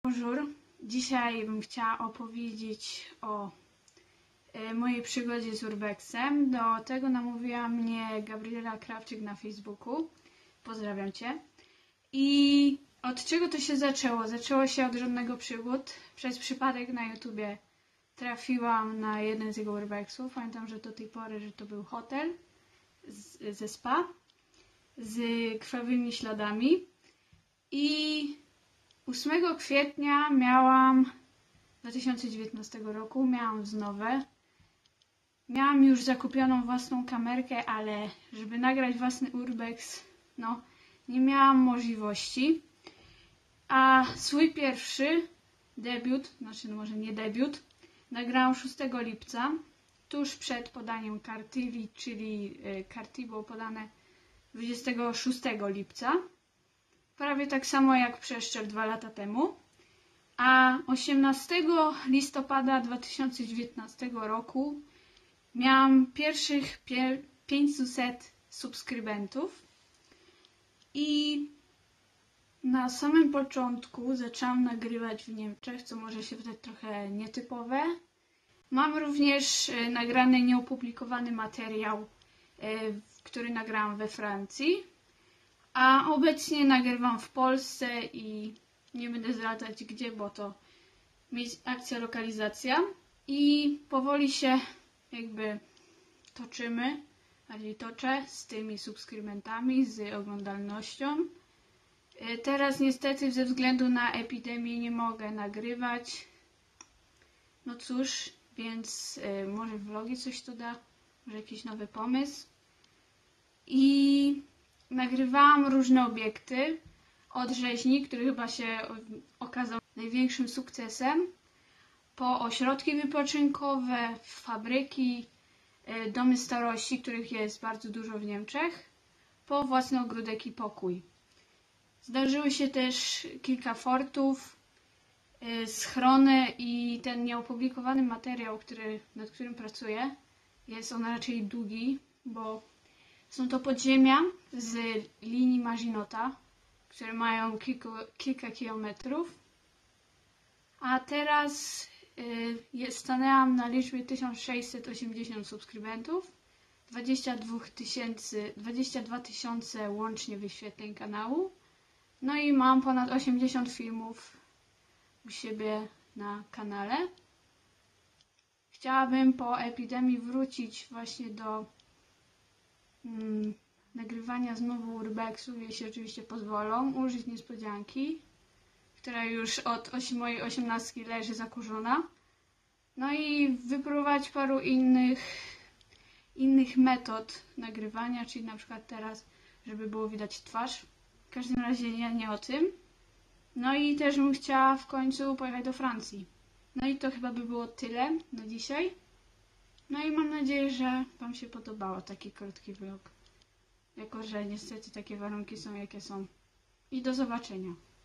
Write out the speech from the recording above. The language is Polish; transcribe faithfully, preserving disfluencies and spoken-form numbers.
Bonjour. Dzisiaj bym chciała opowiedzieć o e, mojej przygodzie z urbexem. Do tego namówiła mnie Gabriela Krawczyk na Facebooku. Pozdrawiam Cię. I od czego to się zaczęło? Zaczęło się od żadnego przygód. Przez przypadek na YouTubie trafiłam na jeden z jego urbexów. Pamiętam, że do tej pory, że to był hotel z, ze spa z krwawymi śladami. I ósmego kwietnia miałam dwa tysiące dziewiętnastego roku, miałam wznowę. Miałam już zakupioną własną kamerkę, ale żeby nagrać własny urbex, no nie miałam możliwości. A swój pierwszy debiut, znaczy no może nie debiut, nagrałam szóstego lipca, tuż przed podaniem Kartili, czyli Karti było podane dwudziestego szóstego lipca. Prawie tak samo jak przeszczep dwa lata temu. A osiemnastego listopada dwa tysiące dziewiętnastego roku miałam pierwszych pięćset subskrybentów. I na samym początku zaczęłam nagrywać w Niemczech, co może się wydać trochę nietypowe. Mam również nagrany nieopublikowany materiał, który nagrałam we Francji. A obecnie nagrywam w Polsce i nie będę zdradzać gdzie, bo to akcja lokalizacja. I powoli się jakby toczymy, bardziej toczę z tymi subskrybentami, z oglądalnością. Teraz niestety ze względu na epidemię nie mogę nagrywać. No cóż, więc y, może vlogi coś tu da, może jakiś nowy pomysł. I nagrywałam różne obiekty, od rzeźni, który chyba się okazał największym sukcesem, po ośrodki wypoczynkowe, fabryki, domy starości, których jest bardzo dużo w Niemczech, po własny ogródek i pokój. Zdarzyły się też kilka fortów, schrony i ten nieopublikowany materiał, który, nad którym pracuję, jest on raczej długi, bo są to podziemia z linii Maginota, które mają kilku, kilka kilometrów. A teraz y, stanęłam na liczbie tysiąc sześćset osiemdziesiąt subskrybentów, dwadzieścia dwa tysiące łącznie wyświetleń kanału. No i mam ponad osiemdziesiąt filmów u siebie na kanale. Chciałabym po epidemii wrócić właśnie do Hmm, nagrywania znowu urbexu, jeśli oczywiście pozwolą, użyć niespodzianki, która już od osi, mojej osiemnastki leży zakurzona. No i wypróbować paru innych, innych metod nagrywania, czyli na przykład teraz, żeby było widać twarz. W każdym razie ja nie o tym. No i też bym chciała w końcu pojechać do Francji. No i to chyba by było tyle na dzisiaj. No i mam nadzieję, że Wam się podobało taki krótki vlog. Jako że niestety takie warunki są jakie są. I do zobaczenia.